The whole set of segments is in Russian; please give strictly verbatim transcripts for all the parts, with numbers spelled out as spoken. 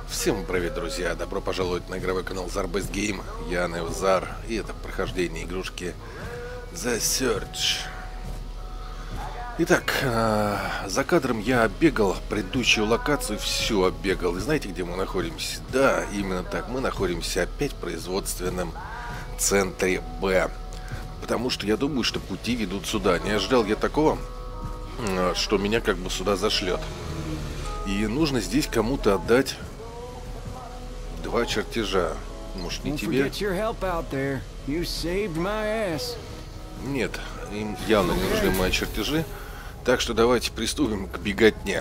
Всем привет, друзья! Добро пожаловать на игровой канал Zarbest Game. Я Невзар, и это прохождение игрушки The Search. Итак, э, за кадром я оббегал предыдущую локацию, всю оббегал. И знаете, где мы находимся? Да, именно так. Мы находимся опять в производственном центре Б. Потому что я думаю, что пути ведут сюда. Не ожидал я такого, э, что меня как бы сюда зашлет. И нужно здесь кому-то отдать два чертежа. Может, не тебе? Нет, им явно не нужны мои чертежи. Так что давайте приступим к беготне.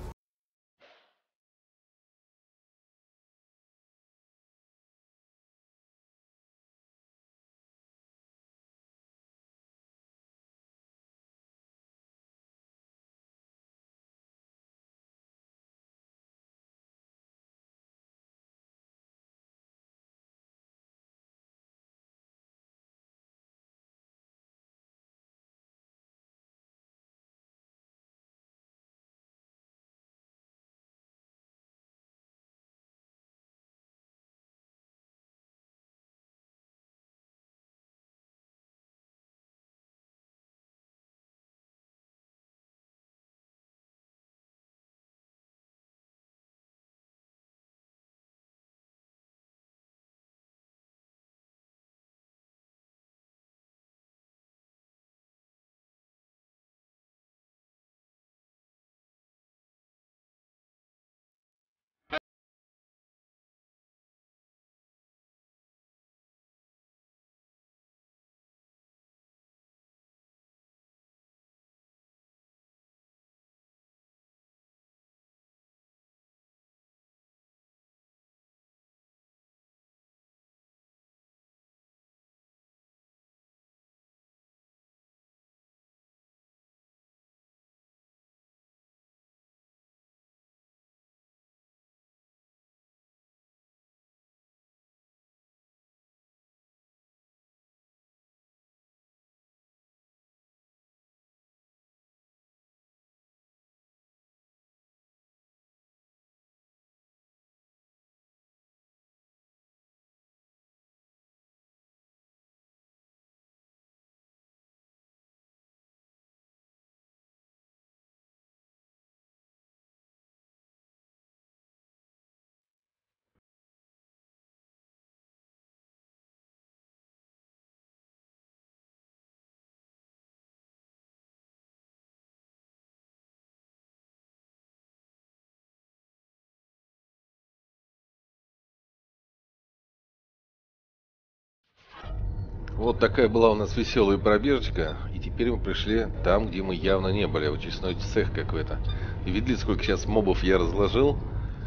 Вот такая была у нас веселая пробежечка. И теперь мы пришли там, где мы явно не были. Очистной цех какой-то. И видели, сколько сейчас мобов я разложил.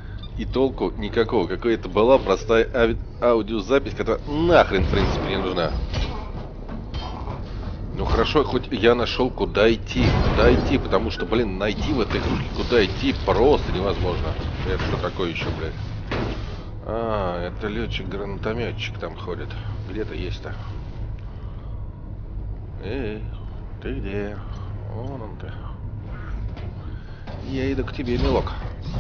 И толку никакого. Какая-то была простая ави аудиозапись, которая нахрен, в принципе, не нужна. Ну хорошо, хоть я нашел, куда идти. Куда идти, потому что, блин, найти в этой игрушке, куда идти, просто невозможно. Это что такое еще, блядь? А, это летчик-гранатометчик там ходит. Где-то есть-то. Эй, ты где? Вон он ты. Я иду к тебе, милок.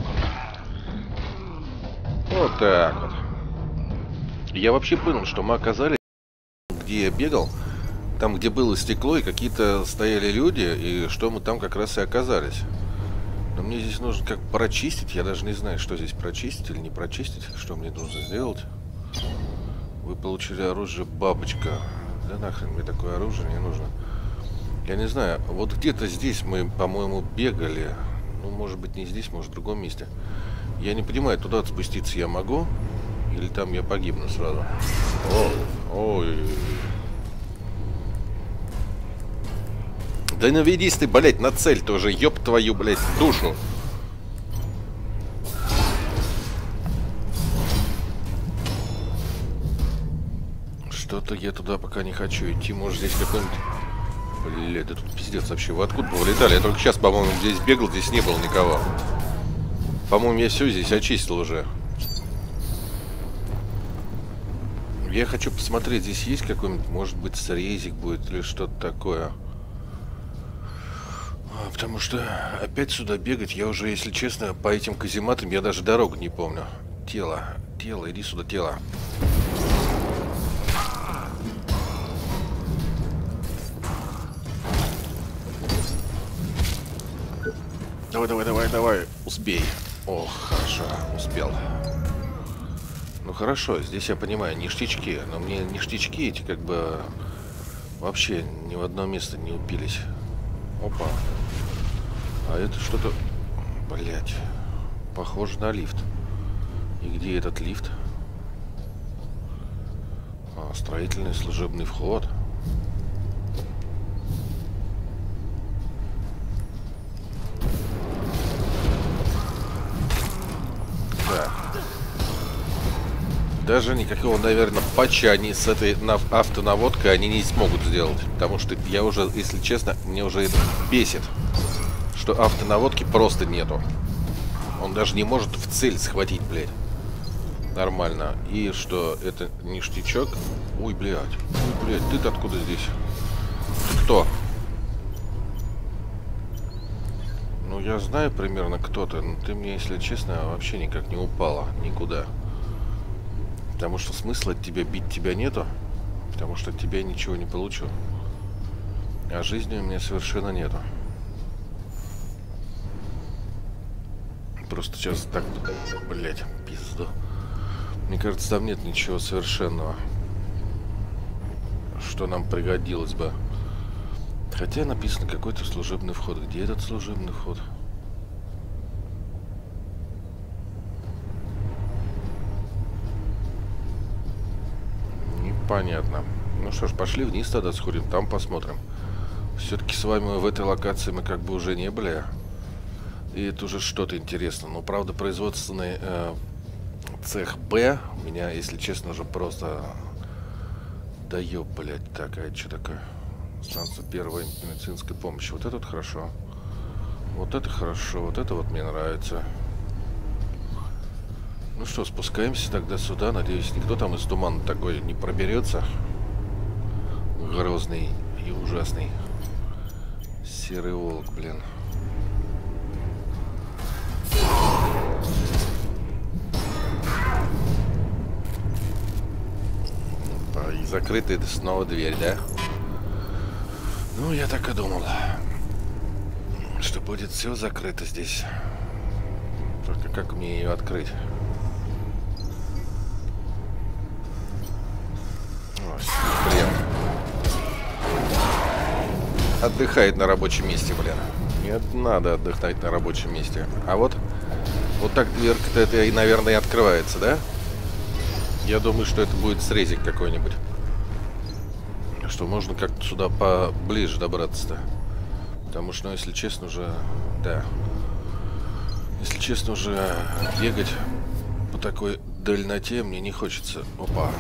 Вот так вот. Я вообще понял, что мы оказались, где я бегал, там, где было стекло, и какие-то стояли люди, и что мы там как раз и оказались. Но мне здесь нужно как прочистить. Я даже не знаю, что здесь прочистить или не прочистить. Что мне нужно сделать? Вы получили оружие бабочка. Да нахрен мне такое оружие не нужно. Я не знаю. Вот где-то здесь мы, по-моему, бегали. Ну, может быть, не здесь, может, в другом месте. Я не понимаю, туда спуститься я могу? Или там я погибну сразу? О, ой. Да наведись ты, блять, на цель тоже, ёб твою, блять, душу. Что-то я туда пока не хочу идти. Может, здесь какой-нибудь... Блядь, да тут пиздец вообще. Вы откуда вы вылетали? Я только сейчас, по-моему, здесь бегал, здесь не было никого. По-моему, я все здесь очистил уже. Я хочу посмотреть, здесь есть какой-нибудь, может быть, срезик будет или что-то такое. Потому что опять сюда бегать, я уже, если честно, по этим казематам я даже дорогу не помню. Тело. Тело, иди сюда, тело. Давай, давай, давай, давай. Успей. О, хорошо, успел. Ну хорошо, здесь я понимаю, ништячки. Но мне ништячки эти как бы вообще ни в одно место не упились. Опа. А это что-то... Блять. Похоже на лифт. И где этот лифт? А, строительный служебный вход. Да. Даже никакого, наверное, патча они с этой автонаводкой они не смогут сделать. Потому что я уже, если честно, мне уже это бесит. Что автонаводки просто нету. Он даже не может в цель схватить, блядь. Нормально. И что это ништячок. Ой, блядь. Ой, блядь, ты-то откуда здесь? Ты кто? Ну, я знаю примерно кто ты, но ты мне, если честно, вообще никак не упала. Никуда. Потому что смысла от тебя бить тебя нету. Потому что от тебя я ничего не получу. А жизни у меня совершенно нету. Просто сейчас так, блять, пизду. Мне кажется, там нет ничего совершенного, что нам пригодилось бы. Хотя написано какой-то служебный вход. Где этот служебный вход? Непонятно. Ну что ж, пошли вниз тогда сходим, там посмотрим. Все-таки с вами в этой локации мы как бы уже не были. И это уже что-то интересно. Но, правда, производственный э, цех Б меня, если честно, уже просто... Да ёб, блядь, так, а это что такое? Станция первой медицинской помощи. Вот это вот хорошо. Вот это хорошо. Вот это вот мне нравится. Ну что, спускаемся тогда сюда. Надеюсь, никто там из тумана такой не проберется. Грозный и ужасный. Серый волк, блин. И закрытая снова дверь, да? Ну, я так и думал, что будет все закрыто здесь. Только как мне ее открыть? Ой, блин. Отдыхает на рабочем месте, блин. Нет, надо отдыхать на рабочем месте. А вот, вот так дверка-то это и, наверное, и открывается, да? Я думаю, что это будет срезик какой-нибудь. Что можно как-то сюда поближе добраться-то. Потому что, ну, если честно, уже... Да. Если честно, уже бегать по такой дальноте мне не хочется. Опа.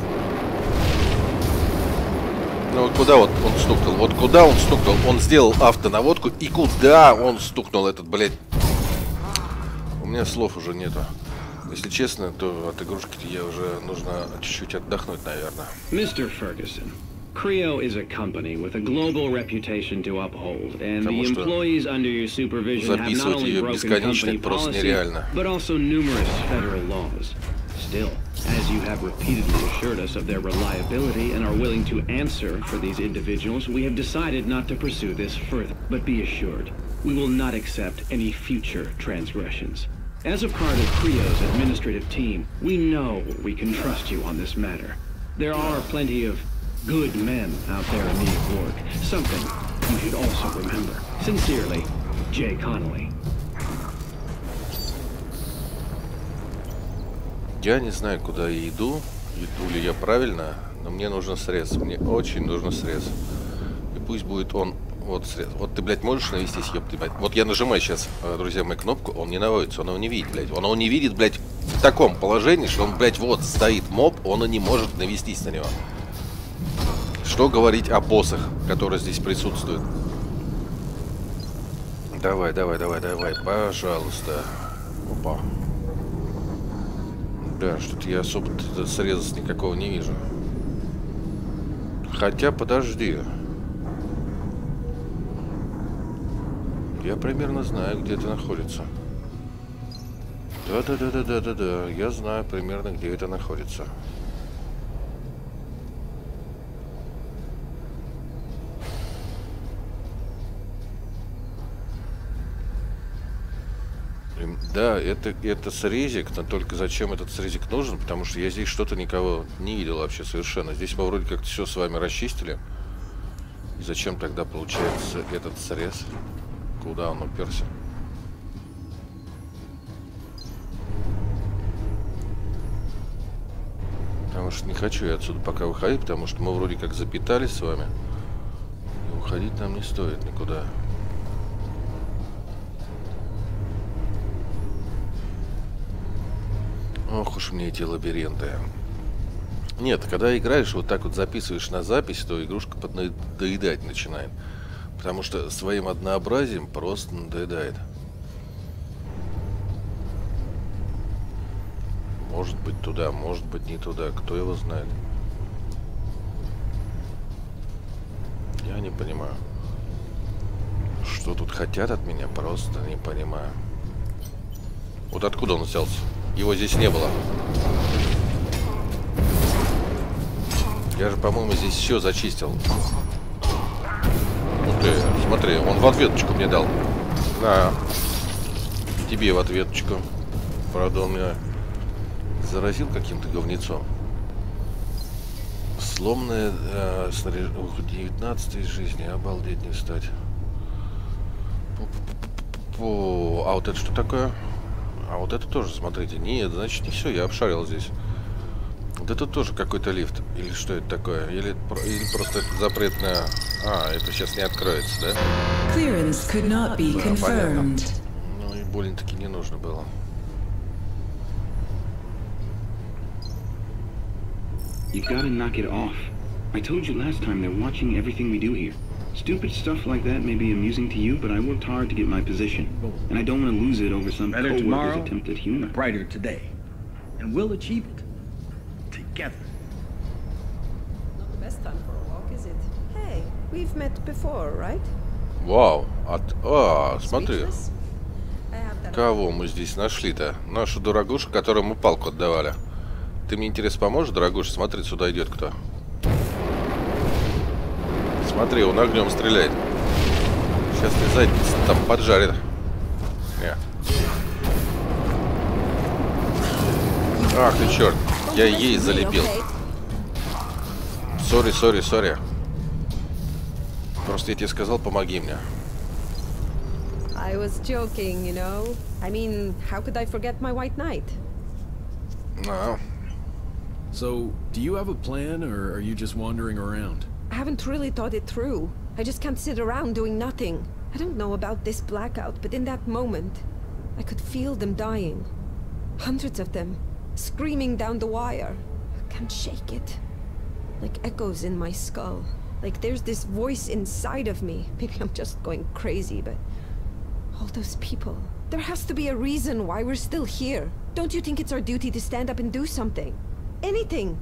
Ну вот куда вот он стукнул? Вот куда он стукнул? Он сделал автонаводку. И куда он стукнул, этот, блядь? У меня слов уже нету. Если честно, то от игрушки я уже нужно чуть-чуть отдохнуть, наверное. мистер Ferguson, Creo is a company with a global reputation to uphold, and the employees under your supervision have not only broken company policy, but also numerous federal laws. Still, as you have repeatedly assured us of their reliability and are willing to answer for these individuals, we have decided not to pursue this further. But be assured, we will not accept any future transgressions. As a part of Creo's administrative team, we know we can trust you on this matter. There are plenty of good men out there in need of work. Something you should also remember. Sincerely, Jay Connolly. Я не знаю, куда я иду, иду ли я правильно, но мне нужен срез. Мне очень нужен срез. И пусть будет он... Вот срез. Вот ты, блядь, можешь навестись, ёпты, блядь. Вот я нажимаю сейчас, друзья мои, кнопку, он не наводится, он его не видит, блядь. Он его не видит, блядь, в таком положении, что он, блядь, вот стоит моб, он и не может навестись на него. Что говорить о боссах, которые здесь присутствуют? Давай, давай, давай, давай, пожалуйста. Опа. Да, что-то я особо среза никакого не вижу. Хотя, подожди. Я примерно знаю, где это находится. Да-да-да-да-да-да-да. Я знаю примерно, где это находится. Да, это, это срезик, но только зачем этот срезик нужен? Потому что я здесь что-то никого не видел вообще совершенно. Здесь мы вроде как все с вами расчистили. И зачем тогда получается этот срез? Куда он уперся? Потому что не хочу я отсюда пока выходить, потому что мы вроде как запитались с вами. И уходить нам не стоит никуда. Ох уж мне эти лабиринты. Нет, когда играешь, вот так вот записываешь на запись, то игрушка поднадоедать начинает. Потому что своим однообразием просто надоедает. Может быть туда, может быть не туда, кто его знает. Я не понимаю. Что тут хотят от меня, просто не понимаю. Вот откуда он взялся? Его здесь не было. Я же, по-моему, здесь все зачистил. Ух ты, смотри, он в ответочку мне дал. На. Тебе в ответочку. Правда, он меня заразил каким-то говнецом. Сломанная э, снаряж... Ух, девятнадцать из жизни. Обалдеть не встать. Пу-пу-пу-пу. А вот это что такое? А вот это тоже, смотрите. Нет, значит, не все, я обшарил здесь. Вот это тоже какой-то лифт. Или что это такое? Или, или просто это запретная... А, это сейчас не откроется, да? Clearance could not be Да, confirmed. понятно. Ну и больно-таки не нужно было. You gotta knock it off. I told you last time they're watching everything we do here. Stupid stuff like that may be amusing to you, but I worked hard to get my position. And I don't want to lose it over some co-worker's attempt at humor. Brighter today. And we'll achieve it. Together. Not the best time for a walk, is it? Hey, we've met before, right? Вау. От... А, смотри. Speechless? I have that- Кого мы здесь нашли-то? Нашу дорогушу, которой мы палку отдавали. Ты мне, интересно, поможешь, дорогуша? Смотри, сюда идет кто. Смотри, он огнем стреляет. Сейчас мне задницу там поджарит. Не. Ах ты черт. Я ей залепил. Сори, сори, сори. Просто я тебе сказал, помоги мне. I was joking, you know. I mean, how could I forget my white knight? А. So, do you have a plan, or are you just wandering around? I haven't really thought it through. I just can't sit around doing nothing. I don't know about this blackout, but in that moment, I could feel them dying. Hundreds of them, screaming down the wire. I can't shake it. Like echoes in my skull. Like there's this voice inside of me. Maybe I'm just going crazy, but... all those people. There has to be a reason why we're still here. Don't you think it's our duty to stand up and do something? Anything!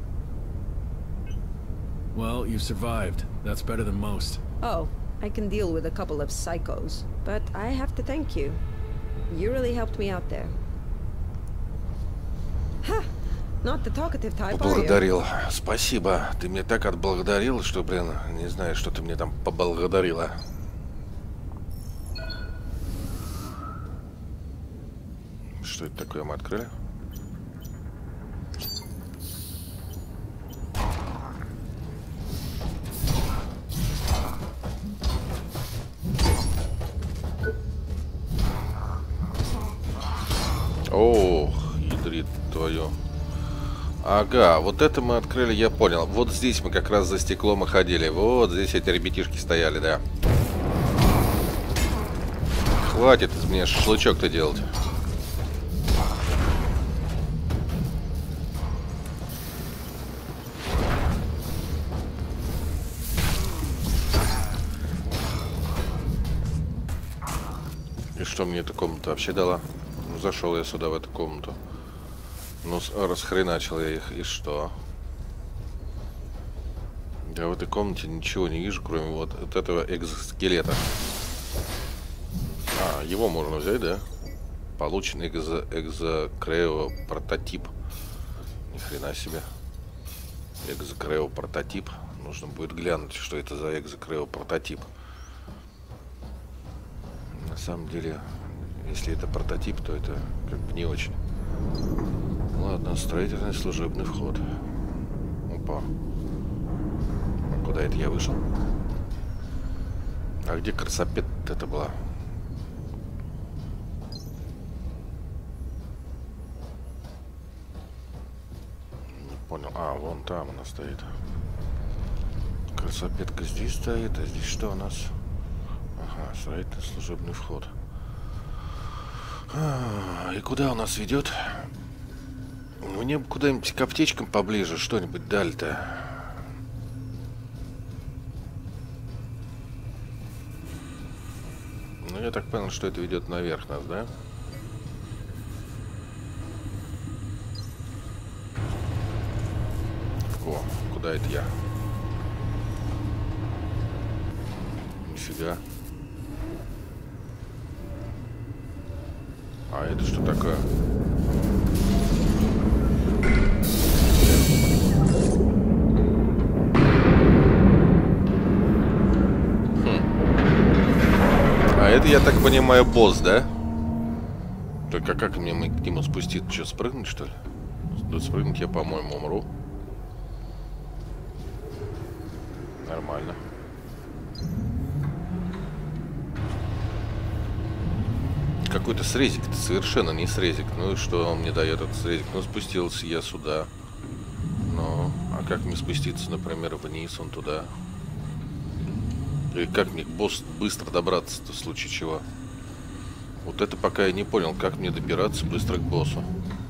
Well, you survived. That's better than most. Oh, I can deal with a couple of psychos. But I have to thank you. You really helped me out there. Ха! Not the talkative type, are you? Поблагодарил. Спасибо. Ты мне так отблагодарил, что, блин, не знаю, что ты мне там поблагодарила. Что это такое мы открыли? Ох, ядрит твою. Ага, вот это мы открыли, я понял. Вот здесь мы как раз за стеклом и ходили. Вот здесь эти ребятишки стояли, да. Хватит из меня шашлычок-то делать. И что мне эта комната вообще дала? Ну, зашел я сюда, в эту комнату. Ну, расхреначил я их, и что? Я в этой комнате ничего не вижу, кроме вот, вот этого экзоскелета. А, его можно взять, да? Получен экзо, экзокрео прототип. Ни хрена себе. Экзокрео прототип. Нужно будет глянуть, что это за экзокрео прототип. На самом деле, если это прототип, то это как бы не очень. Ладно, строительный служебный вход. Опа. А куда это я вышел? А где красопет это была? Не понял. А, вон там она стоит. Красопетка здесь стоит, а здесь что у нас? Ага, строительный служебный вход. А, и куда у нас ведет? Мне бы куда-нибудь к аптечкам поближе что-нибудь дали-то. Ну, я так понял, что это ведет наверх нас, да? О, куда это я? Нифига. А это что такое? Это, я так понимаю, босс, да? Только как мне мы к нему спуститься? Что, спрыгнуть, что ли? Да спрыгнуть я, по-моему, умру. Нормально. Какой-то срезик, это совершенно не срезик. Ну и что он мне дает этот срезик? Ну, спустился я сюда. Ну, а как мне спуститься, например, вниз, он туда? И как мне к боссу быстро добраться-то в случае чего? Вот это пока я не понял, как мне добираться быстро к боссу.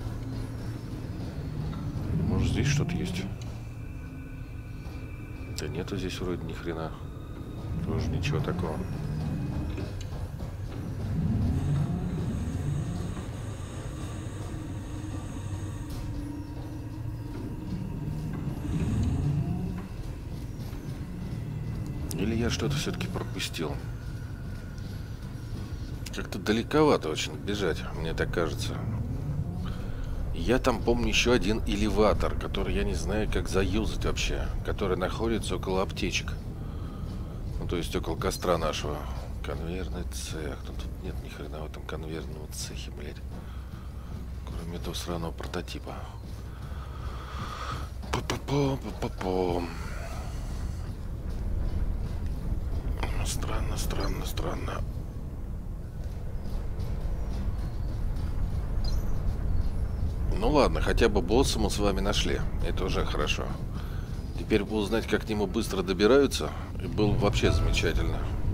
Может, здесь что-то есть? Да нету здесь вроде ни хрена. Тоже ничего такого. Или я что-то все-таки пропустил? Как-то далековато очень бежать, мне так кажется. Я там помню еще один элеватор, который я не знаю, как заюзать вообще. Который находится около аптечек. Ну, то есть около костра нашего. Конвейерный цех. Ну, тут нет ни хрена в этом конвейерном цехе, блядь. Кроме этого сраного прототипа. Па-па-па-па-па-па. Странно, странно, странно. Ну ладно, хотя бы босса мы с вами нашли. Это уже хорошо. Теперь бы узнать, как к нему быстро добираются, и было бы вообще замечательно.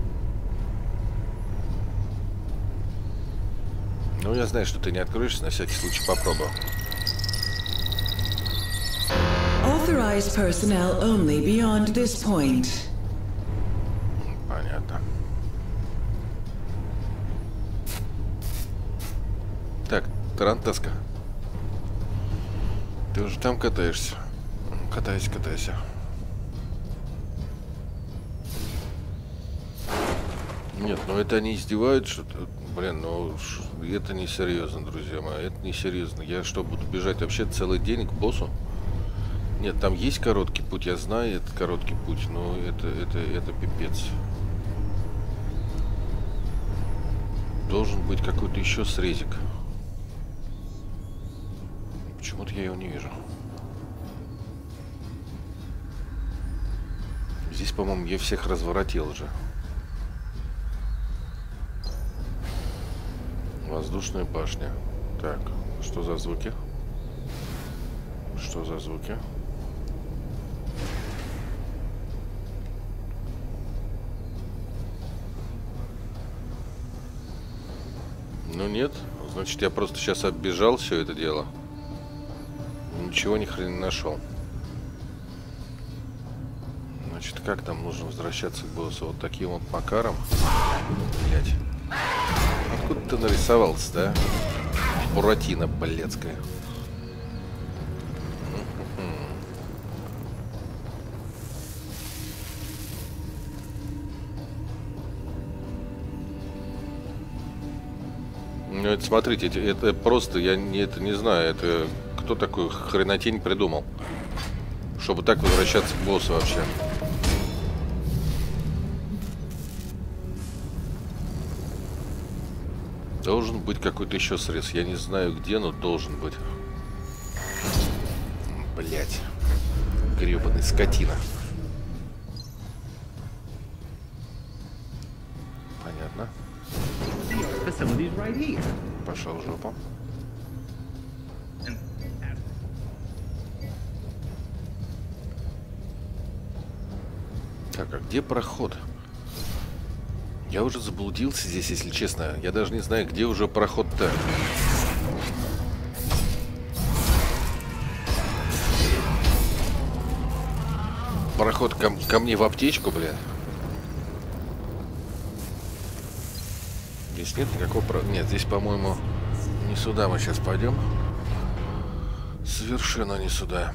Ну, я знаю, что ты не откроешься, на всякий случай попробую. Authorized personnel only beyond this point. Понятно. Так, Тарантаска. Ты уже там катаешься? Катайся, катайся. Нет, ну это они издеваются, что-то. Блин, ну это не серьезно, друзья мои. Это не серьезно. Я что, буду бежать вообще целый день к боссу? Нет, там есть короткий путь, я знаю, это короткий путь, но это, это, это пипец. Должен быть какой-то еще срезик. Почему-то я его не вижу. Здесь, по-моему, я всех разворотил уже. Воздушная башня. Так, что за звуки? Что за звуки? Ну нет, значит, я просто сейчас оббежал все это дело. Ничего ни хрена не нашел. Значит, как там нужно возвращаться к боссу? Вот таким вот макаром? Блять. Откуда ты нарисовался, да? Буратино блядская. Ну это, смотрите, это просто, я не, это не знаю, это кто такой хренотень придумал, чтобы так возвращаться к боссу вообще. Должен быть какой-то еще срез, я не знаю где, но должен быть. Блять, гребаный скотина. Понятно. Пошел в жопу. Так, а где проход? Я уже заблудился здесь, если честно. Я даже не знаю, где уже проход-то. Проход ко, ко мне в аптечку, блядь. Здесь нет никакого... Про... Нет, здесь, по-моему, не сюда мы сейчас пойдем. Совершенно не сюда.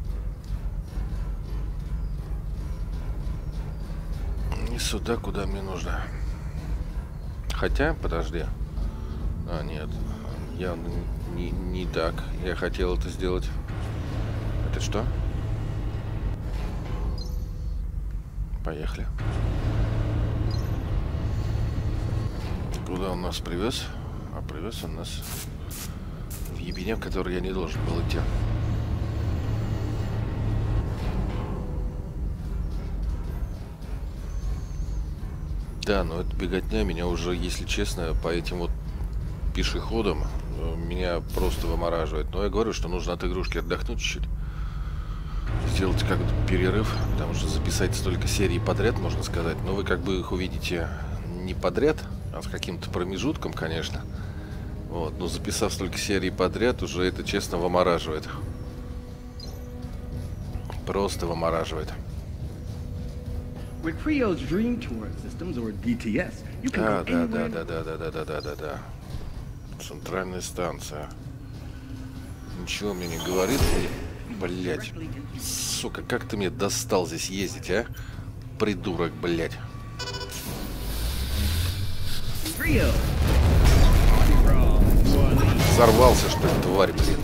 Не сюда, куда мне нужно. Хотя, подожди. А, нет. Явно не, не так. Я хотел это сделать. Это что? Поехали. Куда он нас привез? А привез он нас в ебеня, в который я не должен был идти. Да, но эта беготня меня уже, если честно, по этим вот пешеходам меня просто вымораживает. Но я говорю, что нужно от игрушки отдохнуть чуть-чуть. Сделать как-то перерыв, потому что записать столько серий подряд, можно сказать. Но вы как бы их увидите не подряд, а с каким-то промежутком, конечно. Вот, но записав столько серий подряд, уже это, честно, вымораживает. Просто вымораживает. А, да, да, да, да, да, да, да, да, да, да. Центральная станция. Ничего мне не говорит. Блять. Сука, как ты мне достал здесь ездить, а? Придурок, блять. Взорвался, что ли, тварь, блин.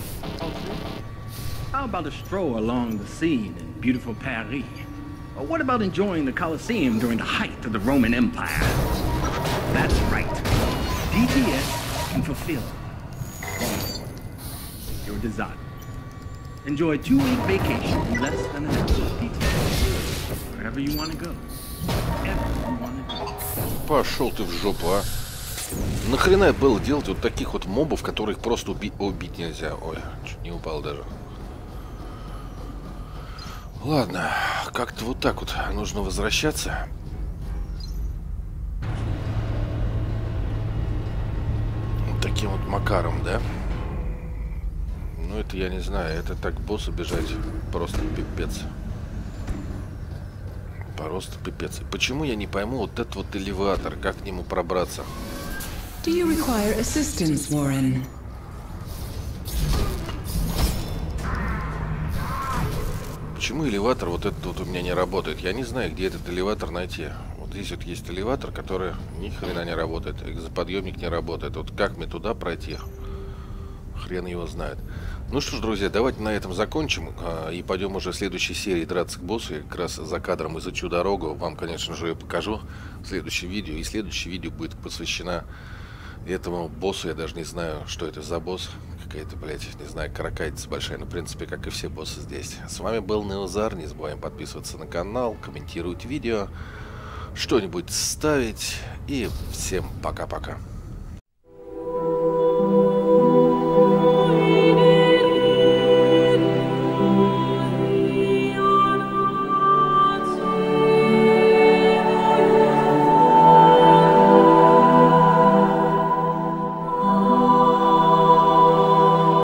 How about a stroll along the Seine in beautiful Paris? Or what about enjoying the Colosseum during the height of the Roman Empire? That's right. D T S can fulfill your desire. Enjoy a two-week vacation in less than an hour. D T S. Wherever you want to go. Wherever you want to go. Пошел ты в жопу, а. Нахрена было делать вот таких вот мобов, которых просто уби убить нельзя? Ой, чуть не упал даже. Ладно, как-то вот так вот нужно возвращаться. Вот таким вот макаром, да? Ну, это я не знаю, это так боссу бежать просто пипец. Просто пипец. Почему я не пойму вот этот вот элеватор, как к нему пробраться? Do you require assistance, Warren? Почему элеватор вот этот вот у меня не работает? Я не знаю, где этот элеватор найти. Вот здесь вот есть элеватор, который ни хрена не работает. Экзоподъемник не работает. Вот как мне туда пройти? Хрен его знает. Ну что ж, друзья, давайте на этом закончим. И пойдем уже в следующей серии драться к боссу. Я как раз за кадром изучу дорогу. Вам, конечно же, ее покажу в следующем видео. И следующее видео будет посвящено этому боссу. Я даже не знаю, что это за босс. Какая-то, блядь, не знаю, каракатица большая. Но, в принципе, как и все боссы здесь. С вами был Неозар. Не забываем подписываться на канал, комментировать видео, что-нибудь ставить. И всем пока-пока.